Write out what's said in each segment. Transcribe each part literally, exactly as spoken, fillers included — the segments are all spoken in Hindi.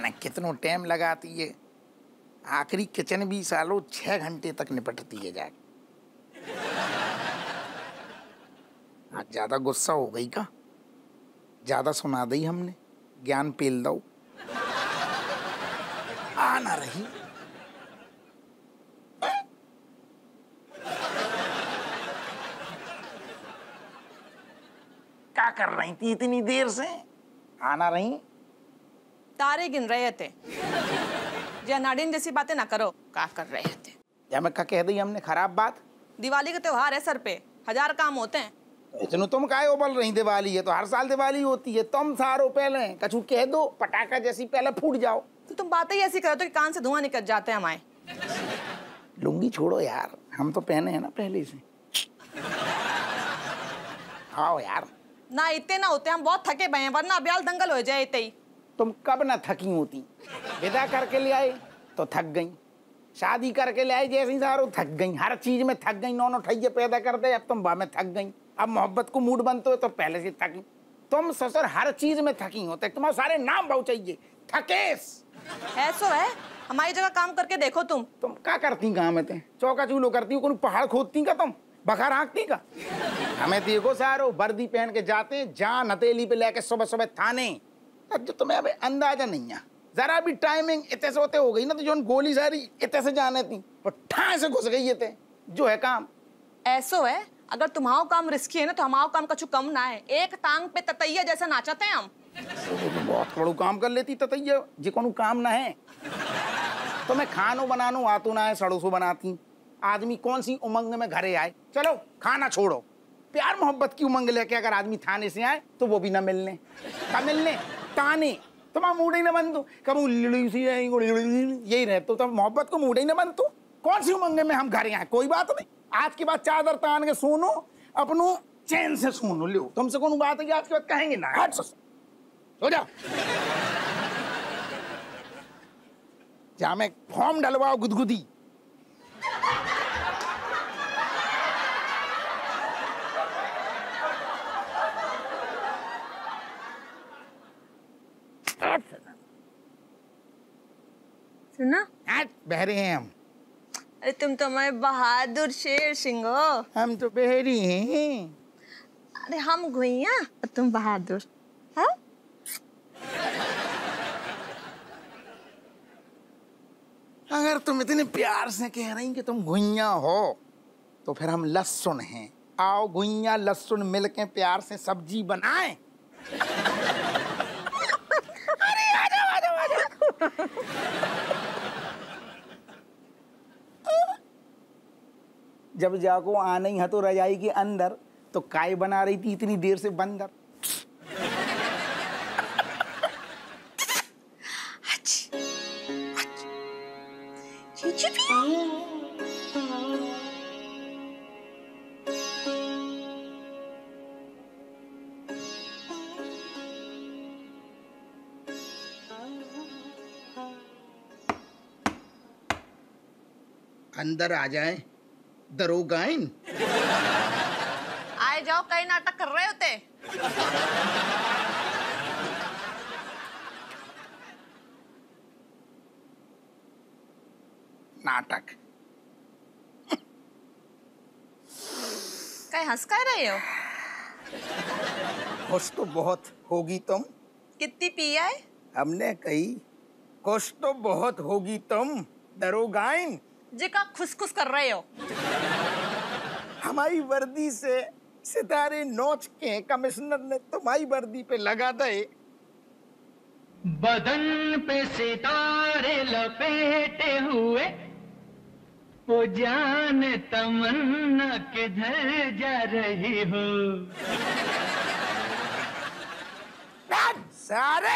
जाने कितनो टाइम लगाती है। आखिरी किचन भी सालों छह घंटे तक निपटती है जाके। आज ज्यादा गुस्सा हो गई का? ज्यादा सुना दी हमने, ज्ञान पेल दो। आ ना रही। क्या कर रही थी इतनी देर से? आना रही? तारे गिन रहे थे। या नाडिन जैसी बातें ना करो। क्या कर रहे थे? या मैं क्या कह दी हमने खराब बात? दिवाली का त्योहार है सर पे, हजार काम होते हैं। इतनो तुम काहे उबल रही? दिवाली है तो हर साल दिवाली होती है। तुम सारो पहले कछु कह दो, पटाखा जैसी पहले फूट जाओ। तो तुम बातें ही ऐसी करो तो कि कान से धुआं निकल जाते हैं हमारे। लुंगी छोड़ो यार, हम तो पहने हैं ना पहले से। आओ यार। ना इतने ना होते, हम बहुत थके भए हैं, वरना अब्याल दंगल हो जाए इतने ही। तुम कब ना थकी होती? विदा करके ले आए तो थक गई, शादी करके ले आए जैसे सारो थक गई, हर चीज में थक गई। नौ नौ ठैये पैदा कर दे, अब तुम बा में थक गई। अब मोहब्बत को मूड बनते हो तो पहले से थकी। तुम ससुर हर चीज में थकी होते, तुम्हारे सारे नाम बहुत चाहिए। थकेस ऐसो है, हमारी जगह काम करके देखो तुम। तुम क्या करती काम में? ते चौका चूलो करती हो, पहाड़ खोदती का? तुम बखार हाँकती का? हमें देखो सारो वर्दी पहन के जाते जान हथेली पे लेके सुबह सुबह थाने। अब जो तुम्हें अभी अंदाजा नहीं है, जरा भी टाइमिंग इतने से होते हो गई ना, तो जो गोली सारी इतने से जाने थी वो ठाए से घुस गई थे। जो है काम ऐसो है, अगर तुम्हारा काम रिस्की है ना तो हमारा काम कछु कम ना है। एक टांग पे ततैया जैसा नाचते हैं हम। तो बहुत बड़ो काम कर लेती ततैया, जे कोनो काम ना है। तो मैं खानो बनानो आतो ना है, सड़ोसो बनाती। आदमी कौन सी उमंग में घरे आए, चलो खाना छोड़ो, प्यार मोहब्बत की उमंग लेके अगर आदमी थाने से आए तो वो भी ना मिलने का मिलने ताने। तुम्हारा मूड ही ना बन तो कब यही रहे तो तब मोहब्बत को मूड ही ना बन तो कौन सी उमंग में हम घरे आए? कोई बात नहीं, आज के बाद चादर तान के सोनो, अपनो चैन से सोनो। लो तुमसे कौन बात है कि आज के बाद कहेंगे ना? हट सो जाओ। जा मैं फॉर्म डलवाओ गुदगुदी। सुना? बहरे हैं हम। अरे तुम तो हमारे बहादुर शेर सिंह हो। हम तो बहरी हैं। अरे हम घुइया और तुम बहादुर। हाँ? अगर तुम इतने प्यार से कह रही कि तुम घुइया हो तो फिर हम लहसुन हैं। आओ घुइया लहसुन मिलके प्यार से सब्जी बनाएं। अरे आ जाओ आ जाओ आ जाओ। जब जाको आना ही है तो रजाई के अंदर, तो काय बना रही थी इतनी देर से बंदर? अंदर आ जाए दरोगाइन। आए जाओ, कई नाटक कर रहे होते। नाटक कहीं हंस कर रहे हो? खुश तो बहुत होगी तुम। कितनी पी है? हमने कही खुश तो बहुत होगी तुम दरोगाइन। जिका खुश खुश कर रहे हो। हमारी वर्दी से सितारे नोच के कमिश्नर ने तुम्हारी वर्दी पे लगा दे। बदन पे सितारे लपेटे हुए, वो जान तमन्ना किधर जा रही हो। सारे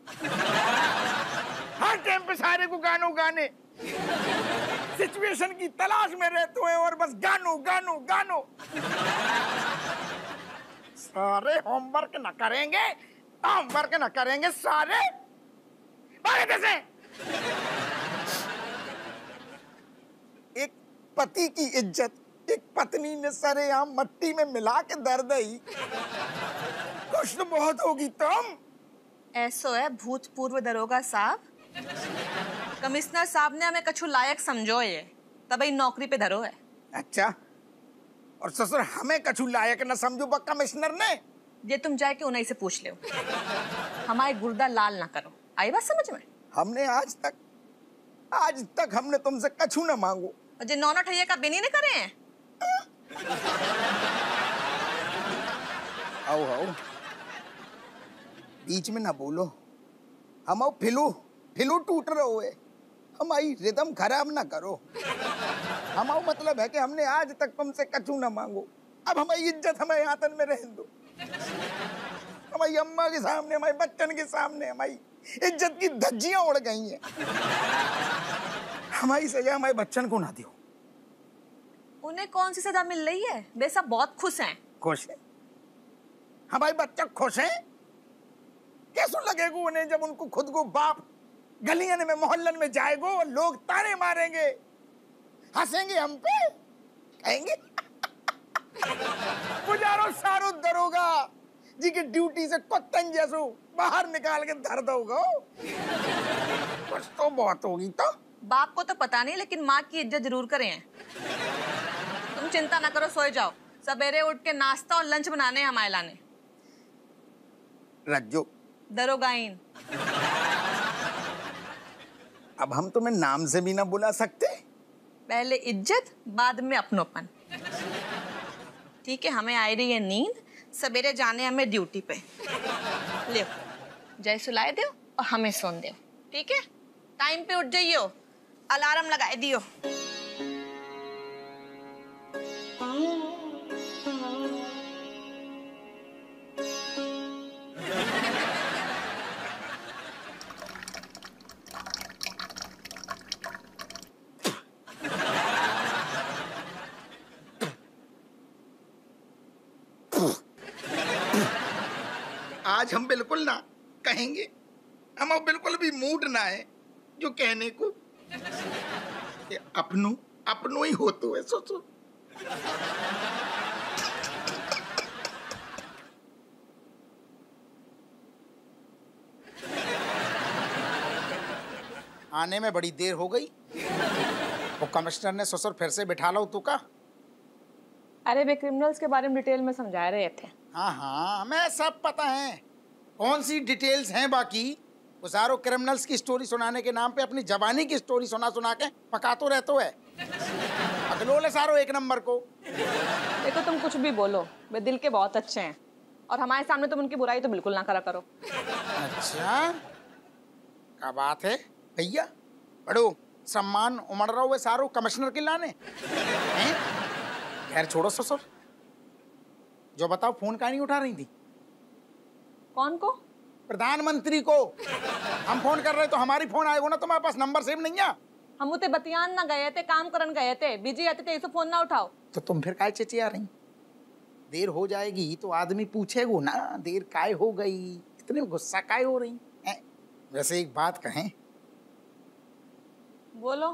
हर टाइम पे सारे को गानो गाने, सिचुएशन की तलाश में रहते हैं और बस गानो गानो गानो। सारे होमवर्क न करेंगे, होमवर्क न करेंगे सारे। जैसे एक पति की इज्जत एक पत्नी ने सरेआम मट्टी में मिला के दर दी। खुश तो बहुत होगी तुम। ऐसो है भूतपूर्व दरोगा साहब, कमिश्नर साहब ने हमें कछु लायक समझो है, तभी नौकरी पे धरो है। अच्छा, और ससुर हमें कछु लायक न समझो बा कमिश्नर ने? ये तुम जाके उन्हीं से पूछ लो, हमारे गुर्दा लाल ना करो। आई बात समझ में? हमने आज तक आज तक हमने तुमसे कछु न मांगो। और जे नौना ठैया का बिनी ने करे हैं। आओ आओ, बीच में ना बोलो। हम आओ फिलू फिलू टूट रहो है, हमारी रिदम खराब ना करो। हम आओ मतलब है कि हमने आज तक तुमसे कछु ना मांगो। अब हमारी इज्जत हमारे हाथन में रहने दो। हमारी अम्मा के सामने, हमारे बच्चन के सामने हमारी इज्जत की धज्जियां उड़ गई हैं। हमारी सजा हमारे बच्चन को ना दियो। उन्हें कौन सी सजा मिल रही है? वे सब बहुत खुश हैं। खुश है? हमारे बच्चे खुश हैं? कैसे लगेगा उन्हें जब उनको खुद को बाप गलियन में मोहल्लन में जाएगो और लोग ताने मारेंगे, हंसेंगे हम पे, कहेंगे गुजारो सारो दरोगा जी की ड्यूटी से कुत्तन जैसो बाहर निकाल के धर दोगे। कुछ तो बहुत होगी। तो बाप को तो पता नहीं, लेकिन माँ की इज्जत जरूर करें हैं। तुम चिंता ना करो, सोए जाओ। सवेरे उठ के नाश्ता और लंच बनाने हैं हमारे लाने। रज्जो दरोगाइन। अब हम तुम्हें नाम से भी ना बुला सकते? पहले इज्जत, बाद में अपनोपन। ठीक है, हमें आई रही है नींद, सवेरे जाने हमें ड्यूटी पे। ले जय सुलाए दो और हमें सोन दो। ठीक है, टाइम पे उठ जाइयो, अलार्म लगाए दियो। आज हम बिल्कुल ना कहेंगे, हम बिल्कुल भी मूड ना है जो कहने को। अपनों अपनों ही हो तो है। सोचो आने में बड़ी देर हो गई। वो कमिश्नर ने ससुर फिर से बिठा लो तो का? अरे वे क्रिमिनल्स के बारे में डिटेल में समझा रहे थे। हाँ हाँ, हमें सब पता है। कौन सी डिटेल्स हैं बाकी? वो सारों क्रिमिनल्स की स्टोरी सुनाने के नाम पे अपनी जवानी की स्टोरी सुना सुना के पकातो रहते है। अगलोले सारों एक नंबर को। देखो तुम कुछ भी बोलो, वे दिल के बहुत अच्छे हैं, और हमारे सामने तुम उनकी बुराई तो बिल्कुल ना करा करो। अच्छा, क्या बात है भैया? बड़ो सम्मान उमड़ रहा हुए सारों कमिश्नर के लाने। खैर छोड़ो ससुर, जो बताओ फोन का नहीं उठा रही थी? कौन को? प्रधानमंत्री को। हम फोन कर रहे तो हमारी फोन आएगा ना, तुम्हारे पास नंबर सेव नहीं है? हम उते बतियान ना गए थे, काम करन गए थे, बिजी आते थे, इसे फोन ना उठाओ। तो तुम फिर काय चिचिया रही? देर हो जाएगी तो आदमी पूछेगो ना, देर काय हो गई, इतने गुस्सा काय हो रही है? वैसे एक बात कहें? बोलो।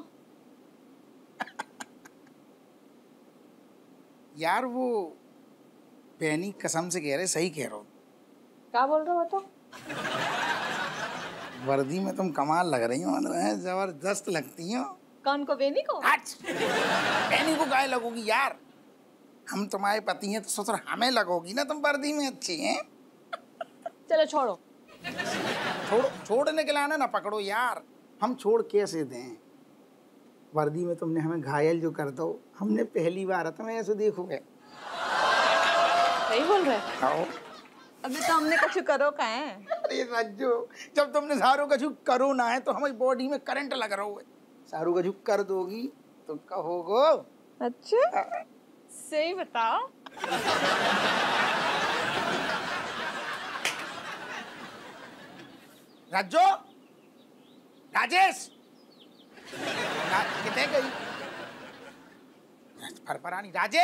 यार वो बहनी कसम से कह रहे, सही कह रहे हो। क्या बोल रहे हो? तो वर्दी में तुम कमाल लग रही हो, मतलब जबरदस्त लगती हो। कौन को? बेनी को? बेनी को गाय लगोगी यार? हम तुम्हारे पति हैं तो ससुर हमें लगोगी ना, तुम वर्दी में अच्छी हैं। चलो छोड़ो। छोड़ो छोड़ने के लाना ना पकड़ो यार। हम छोड़ कैसे दें? वर्दी में तुमने हमें घायल जो कर दो, हमने पहली बार तुम्हें ऐसे देखोगे। सही बोल रहे आओ। अभी तो हमने कछु करो का है। अरे रज्जो, जब तुमने सारो कछु करो ना है तो हमारी बॉडी में करंट लग रहा है। सारो कछु कर दोगी तो कहोगो। अच्छा, सही बताओ। रज्जो, राजेश, कितने गई फरफरानी? राजे,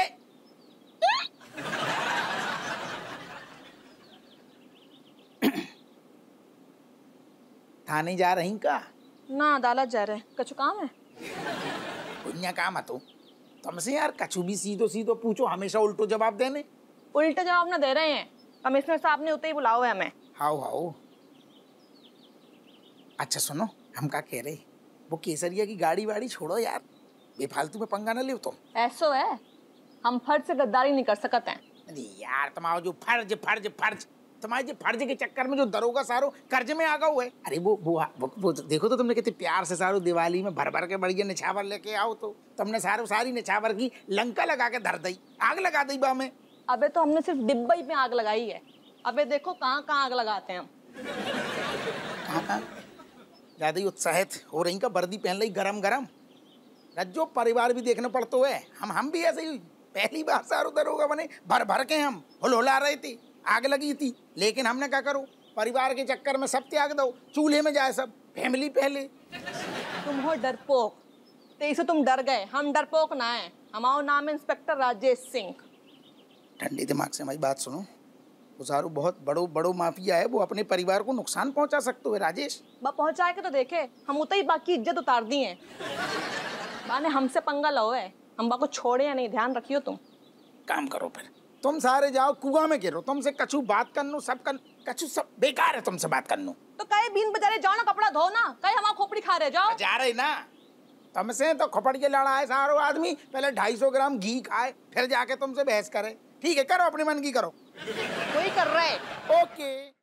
थाने जा रही का? ना, अदालत जा रहे हैं। कछु काम है? दुनिया काम है तो तुमसे यार कछु भी सीधो सीधो पूछो, हमेशा उल्टो जवाब देने। उल्टे जवाब ना दे रहे हैं, कमिश्नर साहब ने उते ही बुलाओ है हमें। हाउ हाउ। अच्छा सुनो, हम क्या कह रहे, वो केसरिया की गाड़ी वाड़ी छोड़ो यार, बेफालतू में पंगा न लियो तुम। ऐसो है, हम फर्ज से गद्दारी नहीं कर सकते हैं। अरे यार तुम्हारा जो फर्ज फर्ज फर्ज तुम्हारे जो फर्ज के चक्कर में जो दरोगा सारो कर्ज में आ गया हुआ है। अरे वो वो, वो, वो देखो तो तुमने कितने प्यार से सारो दिवाली में भर भर के बढ़िया निछावर लेके आओ, तो तुमने सारो सारी निछावर की लंका लगा के धर दी, आग लगा दी बा में। अबे तो हमने सिर्फ डिब्बा ही में आग लगाई है, अबे देखो कहाँ कहाँ आग लगाते हैं हम। कहाँ कहाँ ज्यादा ही उत्साहित हो रही का, वर्दी पहन ली गरम गरम, रज्जो परिवार भी देखना पड़ता है। हम हम भी ऐसे ही पहली बार सारो दरोगा बने, भर भर के हम हुलहुला रहे थे, आग लगी थी, लेकिन हमने क्या करो, परिवार के चक्कर में सब त्याग दो, चूल्हे में जाए सब, फैमिली पहले। तुम हो डरपोक, तेई से तुम डर गए, हम डरपोक ना है, हमारा नाम है इंस्पेक्टर राजेश सिंह। ठंडे दिमाग से हमारी बात सुनो, वो सारू बहुत बड़ो बड़ो माफिया है, वो अपने परिवार को नुकसान पहुंचा सकते हो राजेश। बा पहुंचाए के तो देखे, हम उतई बाकी इज्जत उतार दी है। बाने हमसे पंगा लो है, हम बा को छोड़े या नहीं, ध्यान रखियो तुम। काम करो फिर, तुम सारे जाओ कुआं में गिरो, तुमसे कछु बात करनो सब कर, कछु सब बेकार है तुमसे बात करनो। तो कहे बीन बजारे जाओ ना, कपड़ा धो ना, कहे हमारा खोपड़ी खा रहे जाओ। जा रहे ना, तुमसे तो खोपड़ के लड़ा है सारो आदमी, पहले ढाई सौ ग्राम घी खाए फिर जाके तुमसे बहस करे। ठीक है, करो अपने मन की करो। वही कर रहे। ओके।